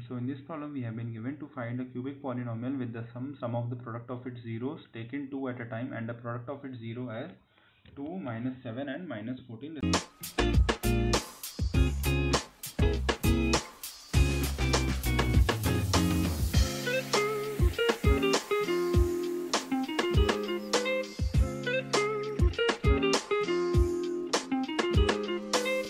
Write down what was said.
So in this problem we have been given to find a cubic polynomial with the sum of the product of its zeros taken 2 at a time and the product of its 0 as 2, -7 and -14.